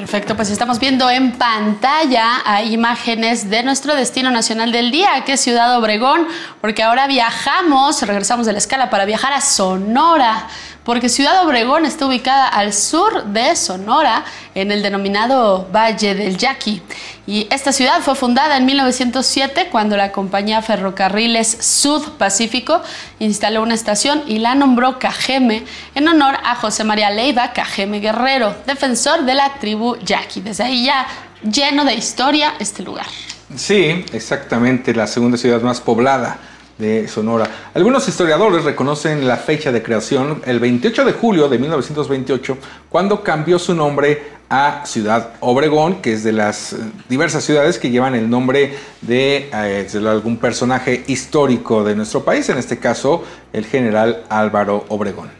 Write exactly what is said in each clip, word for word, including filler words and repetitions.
Perfecto, pues estamos viendo en pantalla a imágenes de nuestro destino nacional del día, que es Ciudad Obregón, porque ahora viajamos, regresamos de la escala para viajar a Sonora, porque Ciudad Obregón está ubicada al sur de Sonora, en el denominado Valle del Yaqui. Y esta ciudad fue fundada en mil novecientos siete, cuando la compañía Ferrocarriles Sud Pacífico instaló una estación y la nombró Cajeme en honor a José María Leiva Cajeme Guerrero, defensor de la tribu Yaqui. Desde ahí ya lleno de historia este lugar. Sí, exactamente, la segunda ciudad más poblada de Sonora. Algunos historiadores reconocen la fecha de creación, el veintiocho de julio de mil novecientos veintiocho, cuando cambió su nombre a Ciudad Obregón, que es de las diversas ciudades que llevan el nombre de, eh, de algún personaje histórico de nuestro país, en este caso el general Álvaro Obregón.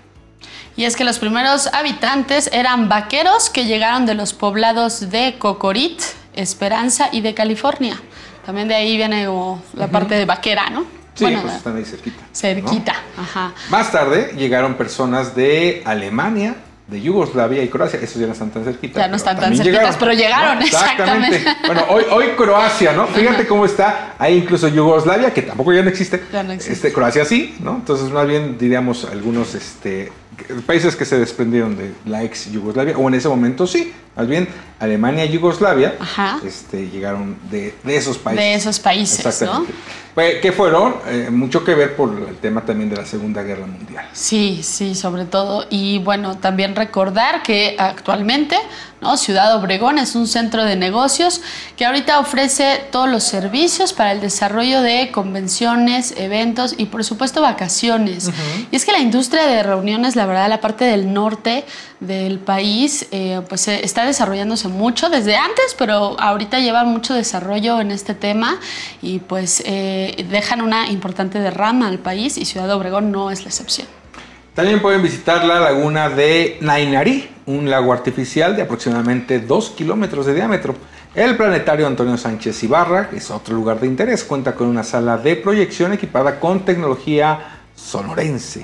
Y es que los primeros habitantes eran vaqueros que llegaron de los poblados de Cocorit, Esperanza y de California. También de ahí viene como la uh-huh. parte de vaquera, ¿no? Sí, bueno, pues están ahí cerquita. Cerquita, ¿no? Ajá. Más tarde llegaron personas de Alemania, de Yugoslavia y Croacia. Esos ya no están tan cerquitas. Ya no están tan cerquitas, llegaron, pero llegaron, ¿no? Exactamente. exactamente. Bueno, hoy, hoy Croacia, ¿no? Fíjate cómo está. Hay incluso Yugoslavia, que tampoco ya no existe. Ya no existe. Este, Croacia sí, ¿no? Entonces, más bien diríamos algunos este, países que se desprendieron de la ex Yugoslavia, o en ese momento sí. Más bien, Alemania y Yugoslavia este, llegaron de, de esos países. De esos países, ¿no? Que fueron eh, mucho que ver por el tema también de la Segunda Guerra Mundial. Sí, sí, sobre todo. Y bueno, también recordar que actualmente, ¿no? Ciudad Obregón es un centro de negocios que ahorita ofrece todos los servicios para el desarrollo de convenciones, eventos y por supuesto vacaciones. Uh-huh. Y es que la industria de reuniones, la verdad, la parte del norte del país, eh, pues eh, está desarrollándose mucho desde antes, pero ahorita lleva mucho desarrollo en este tema y pues eh, dejan una importante derrama al país y Ciudad Obregón no es la excepción. También pueden visitar la laguna de Nainarí, un lago artificial de aproximadamente dos kilómetros de diámetro. El planetario Antonio Sánchez Ibarra, que es otro lugar de interés, cuenta con una sala de proyección equipada con tecnología sonorense.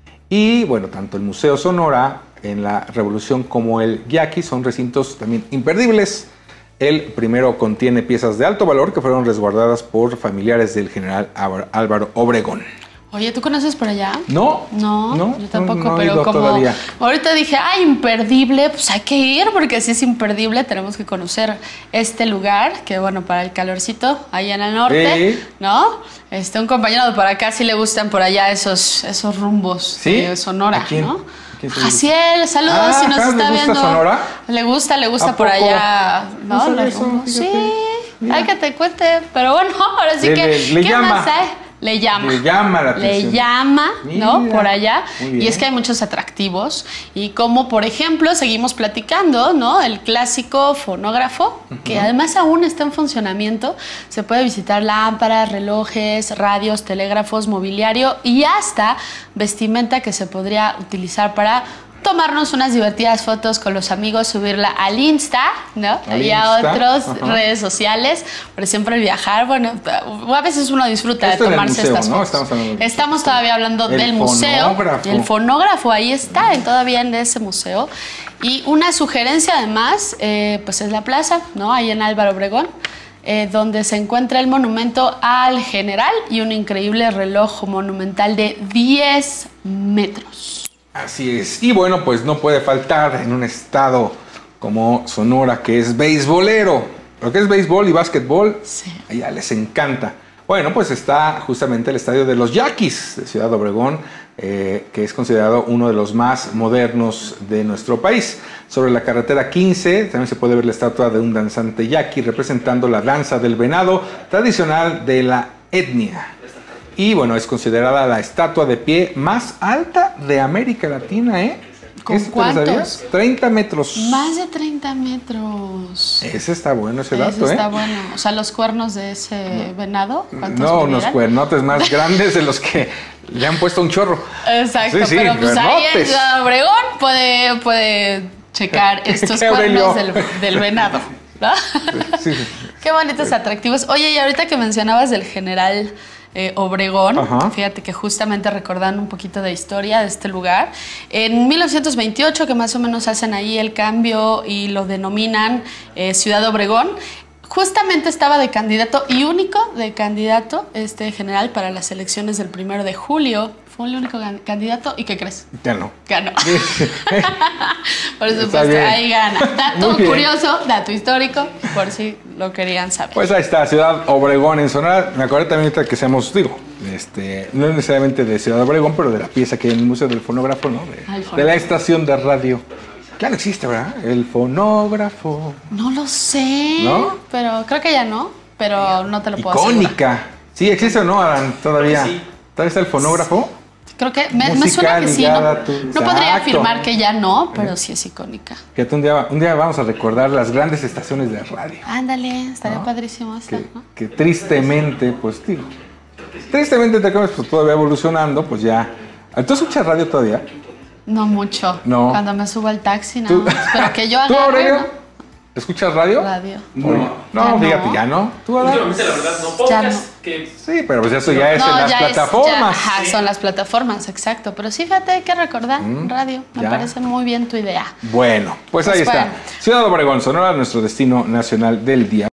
Y bueno, tanto el Museo Sonora en la Revolución como el Yaqui son recintos también imperdibles. El primero contiene piezas de alto valor que fueron resguardadas por familiares del general Álvaro Obregón. Oye, ¿tú conoces por allá? No. No, no yo tampoco, no, no pero como todavía. Ahorita dije, ah, imperdible, pues hay que ir, porque si es imperdible tenemos que conocer este lugar, que bueno, para el calorcito, allá en el norte, sí. ¿no? Este, un compañero de por acá sí le gustan por allá esos, esos rumbos ¿Sí? de Sonora, ¿no? Jaciel, saludos, ah, si nos está ¿le viendo. Gusta Sonora? Le gusta, le gusta por allá, ¿no? no Los eso, rumbos. Sí, mira. Hay que te cuente, pero bueno, ahora sí le, que, le, le ¿qué llama. más hay? Le llama. Le llama la atención. Le llama, ¿no? Mira, por allá. Y es que hay muchos atractivos. Y como, por ejemplo, seguimos platicando, ¿no? El clásico fonógrafo, uh-huh. que además aún está en funcionamiento. Se puede visitar lámparas, relojes, radios, telégrafos, mobiliario y hasta vestimenta que se podría utilizar para tomarnos unas divertidas fotos con los amigos, subirla al Insta, ¿no? Al y Insta. a otras Ajá. redes sociales. Por siempre el viajar, bueno, a veces uno disfruta Esto de tomarse museo, estas ¿no? fotos. Estamos, hablando Estamos todavía hablando el del museo. Fonógrafo. El fonógrafo, ahí está, en, todavía en ese museo. Y una sugerencia además, eh, pues es la plaza, ¿no? Ahí en Álvaro Obregón. Eh, donde se encuentra el monumento al general y un increíble reloj monumental de diez metros. Así es. Y bueno, pues no puede faltar en un estado como Sonora, que es beisbolero. Lo que es béisbol y básquetbol, sí. allá les encanta. Bueno, pues está justamente el estadio de los Yaquis de Ciudad Obregón, eh, que es considerado uno de los más modernos de nuestro país. Sobre la carretera quince también se puede ver la estatua de un danzante yaqui representando la danza del venado tradicional de la etnia. Y bueno, es considerada la estatua de pie más alta de América Latina, ¿eh? ¿Con cuántos? treinta metros. Más de treinta metros. Ese está bueno, ese, ese dato, ese ¿eh? está bueno. O sea, los cuernos de ese no. venado. No, unos cuernotes más grandes de los que le han puesto un chorro. Exacto, sí, sí, pero pues ahí en cuernotes. Obregón puede, puede checar estos cuernos del, del venado, ¿no? Sí, sí. Qué bonitos atractivos. Oye, y ahorita que mencionabas del general eh, Obregón. Ajá. Fíjate que justamente recordando un poquito de historia de este lugar. En mil novecientos veintiocho, que más o menos hacen ahí el cambio y lo denominan eh, Ciudad Obregón, justamente estaba de candidato y único de candidato este general para las elecciones del primero de julio. Fue el único candidato. ¿Y qué crees? Ya no. Ganó. Por supuesto, ahí gana. Dato curioso, dato histórico, por si lo querían saber. Pues ahí está, Ciudad Obregón en Sonora. Me acordé también ahorita que seamos, digo, este, no necesariamente de Ciudad Obregón, pero de la pieza que hay en el Museo del Fonógrafo, ¿no? De, Ay, fonógrafo. de la estación de radio. Ya no existe, ¿verdad? El fonógrafo. No lo sé. ¿No? Pero creo que ya no, pero no te lo puedo asegurar. Icónica. Sí, existe o no, Adán, todavía. Sí. ¿Todavía está el fonógrafo? Creo que me, me Música suena que sí. No, ligada a tu- no podría Exacto. afirmar que ya no, pero sí es icónica. Fíjate, un día, un día vamos a recordar las grandes estaciones de radio. Ándale, estaría ¿No? padrísimo esta, Que, ¿no? que tristemente, pues digo, tristemente te acabas pues, todavía evolucionando, pues ya. ¿Tú escuchas radio todavía? No mucho. No. Cuando me subo al taxi, ¿Tú- no. Pero que yo ¿Tú, agarre, Aurelio? ¿no? ¿Escuchas radio? Radio. Muy- No. No, Ya fíjate, no. ya no. ¿Tú, Adán? Últimamente, la verdad, no. Ya Podcast, no. que Sí, pero pues eso ya es en las ya plataformas. Es, ya, ajá, son las plataformas, exacto. Pero sí, fíjate, hay que recordar Mm, radio. Me ya. parece muy bien tu idea. Bueno, pues ahí Pues está. bueno. Ciudad Obregón, Sonora, nuestro destino nacional del día.